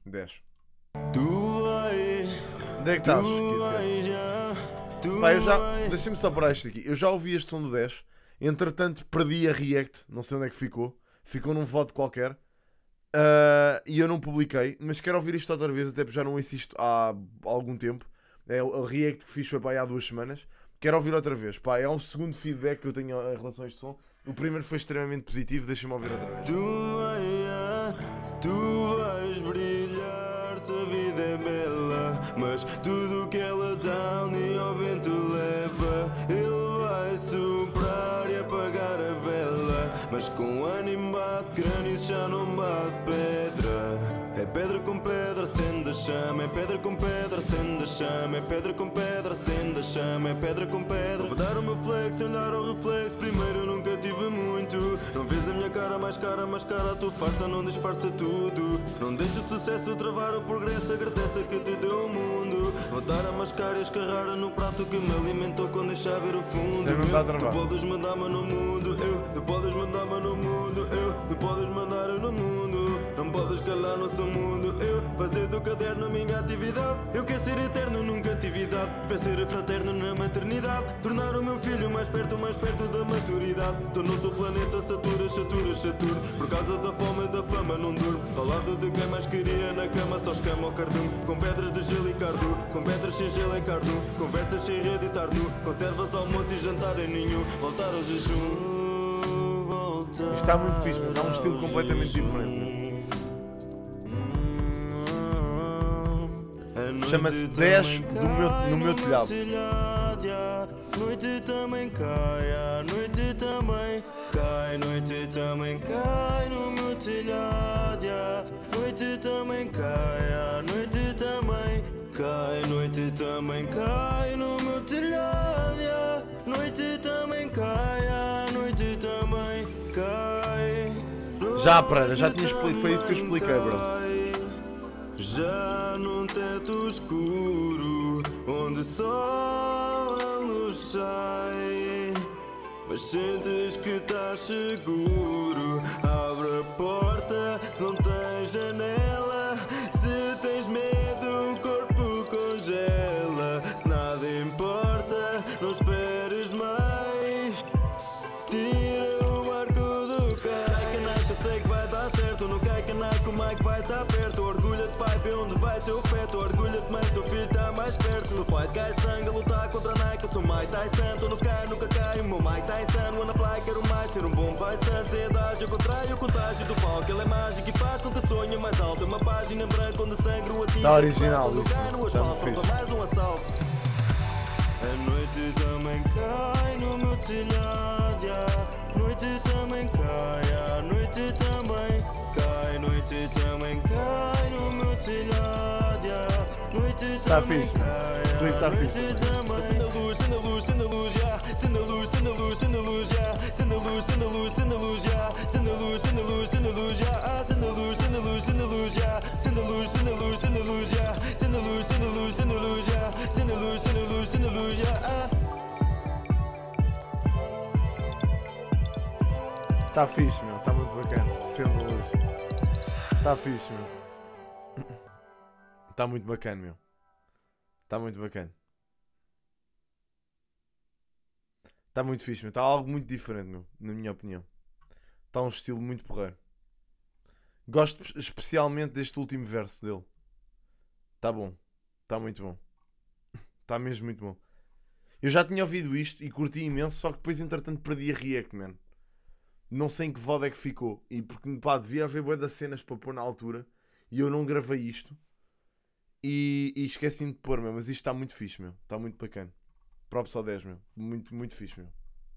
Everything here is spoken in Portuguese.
10. Onde é que estás? Pá, eu já... Deixa-me só parar isto aqui. Eu já ouvi este som do 10. Entretanto, perdi a react. Não sei onde é que ficou. Ficou num voto qualquer. E eu não publiquei. Mas quero ouvir isto outra vez. Até porque já não insisto há algum tempo. É o react que fiz foi há 2 semanas. Quero ouvir outra vez. Pá, é um segundo feedback que eu tenho em relação a este som. O primeiro foi extremamente positivo. Deixa-me ouvir outra vez. Tu vais brilhar se a vida é bela, mas tudo que ela dá um dia ao vento leva. Ele vai soprar e apagar a vela, mas com ânimo bate crânio já não bate pedra. É pedra com pedra, acende a chama. É pedra com pedra, acende a chama. É pedra com pedra, acende a chama. É pedra com pedra. Vou dar o meu flex, olhar ao reflexo. Primeiro eu nunca tive muito. Não vês a minha cara, mais cara, mais cara. A tua farsa não disfarça tudo. Não deixa o sucesso travar o progresso. Agradece a que te deu o mundo. Voltar a mascar e escarrar no prato que me alimentou quando deixar ver o fundo. Tu podes mandar-me no mundo, tu podes mandar-me no mundo, tu podes mandar no mundo. Não podes calar no seu mundo, fazer do caderno a minha atividade. Eu quero ser eterno nunca atividade. Espero ser fraterno na maternidade. Tornar o meu filho mais perto da maturidade. Tô no teu planeta, satura. Por causa da fome e da fama não durmo. Ao lado de quem mais queria na cama, só escama ao cardume. Com pedras de gelo e cardu, com pedras sem gelo e cardu. Conversas sem rede e tardu. Conservas almoço e jantar em ninho. Voltar ao jejum. Isto está muito fixe, mas dá um estilo completamente diferente. Chama-se 10 no meu telhado. Noite também cai, a noite também cai, noite também cai no meu telhado. Noite também cai, a noite também cai, noite também cai no meu telhado. Noite também cai, a noite também cai. Já, Pereira, já tinha explicado, foi isso que eu expliquei, bro. Já num teto escuro, onde só a luz sai, mas sentes que estás seguro. Abre a porta, se não tens janela. Se tens medo, o corpo congela. Se nada importa, não esperes mais. Tira o barco do carro. Sai canaco, sei que vai dar certo. Não cai canaco, o Mike vai estar perto. Orgulha-te, pai, vê onde vai teu feto. Orgulha-te, mãe, teu filho está mais perto. Se no fight cai sangue, a lutar contra a Nike. Eu sou Mike Tyson, tô no sky, nunca cai. O meu Mike Tyson, wanna fly, quero mais. Ser um bom pai santo, sem idade, eu contraio o contágio do palco. Ele é mágico e faz com que sonhe mais alto. É uma página em branco onde sangue o atinge. Está original, quando cai no asfalto, falta mais um assalto. A noite também cai no meu telhado. A noite também cai, a noite também cai. A noite também cai no meu telhado. A noite Tá também fixe, cai. o clipe tá fixe. Acende a luz, acende a luz, acende a luz, já. Acende a luz, acende a luz, acende a luz, já. Acende a luz, acende a luz, acende a luz, já. Acende a luz, acende a luz, acende a luz, já. Acende a luz, acende a luz, acende a luz, já. Acende a luz, acende a luz, acende a luz, já. Acende a luz, acende a luz, acende a luz, já. Acende a luz, acende a luz, acende a luz, já. Está fixe, meu. Está muito bacana. Sendo luz. Está fixe, meu. Está muito bacana, meu. Está muito bacana. Está muito fixe, meu. Está algo muito diferente, meu. Na minha opinião. Está um estilo muito porreiro. Gosto especialmente deste último verso dele. Está bom. Está muito bom. Está mesmo muito bom. Eu já tinha ouvido isto e curti imenso, só que depois entretanto perdi a react, man. Não sei em que VOD é que ficou. E porque, pá, devia haver bué das cenas para pôr na altura. E eu não gravei isto. E esqueci-me de pôr, meu. Mas isto está muito fixe, meu. Está muito bacana. Props ao 10, meu. Muito, muito fixe, meu.